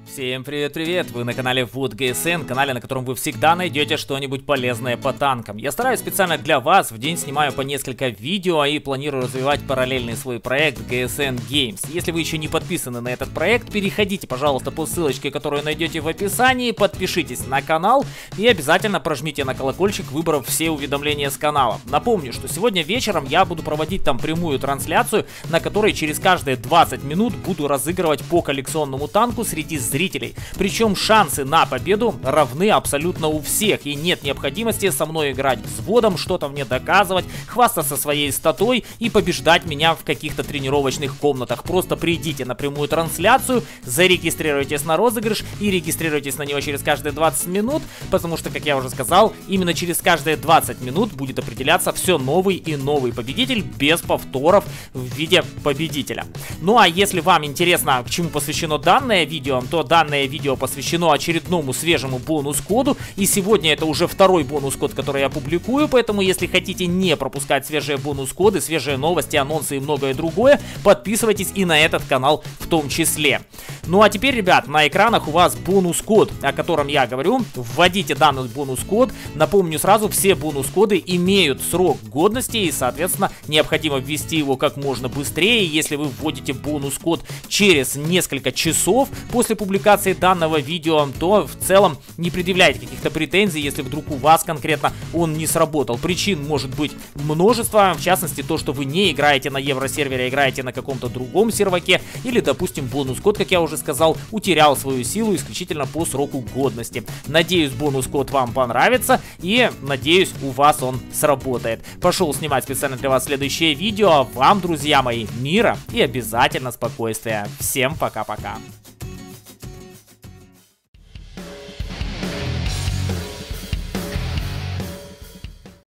Всем привет-привет! Вы на канале Wood GSN, канале, на котором вы всегда найдете что-нибудь полезное по танкам. Я стараюсь специально для вас, в день снимаю по несколько видео и планирую развивать параллельный свой проект GSN Games. Если вы еще не подписаны на этот проект, переходите, пожалуйста, по ссылочке, которую найдете в описании, подпишитесь на канал и обязательно прожмите на колокольчик, выбрав все уведомления с канала. Напомню, что сегодня вечером я буду проводить там прямую трансляцию, на которой через каждые 20 минут буду разыгрывать по коллекционному танку среди зрителей. Причем шансы на победу равны абсолютно у всех, и нет необходимости со мной играть взводом, что-то мне доказывать, хвастаться своей статой и побеждать меня в каких-то тренировочных комнатах. Просто придите на прямую трансляцию, зарегистрируйтесь на розыгрыш и регистрируйтесь на него через каждые 20 минут, потому что, как я уже сказал, именно через каждые 20 минут будет определяться все новый и новый победитель без повторов в виде победителя. Ну а если вам интересно, к чему посвящено данное видео, то данное видео посвящено очередному свежему бонус-коду, и сегодня это уже второй бонус-код, который я публикую, поэтому если хотите не пропускать свежие бонус-коды, свежие новости, анонсы и многое другое, подписывайтесь и на этот канал в том числе. Ну а теперь, ребят, на экранах у вас бонус-код, о котором я говорю. Вводите данный бонус-код. Напомню сразу, все бонус-коды имеют срок годности, и, соответственно, необходимо ввести его как можно быстрее. Если вы вводите бонус-код через несколько часов после публикации данного видео, то в целом не предъявляйте каких-то претензий, если вдруг у вас конкретно он не сработал. Причин может быть множество, в частности то, что вы не играете на евросервере, а играете на каком-то другом серваке, или, допустим, бонус-код, как я уже сказал, утерял свою силу исключительно по сроку годности. Надеюсь, бонус-код вам понравится, и надеюсь, у вас он сработает. Пошел снимать специально для вас следующее видео. Вам, друзья мои, мира и обязательно спокойствия. Всем пока-пока.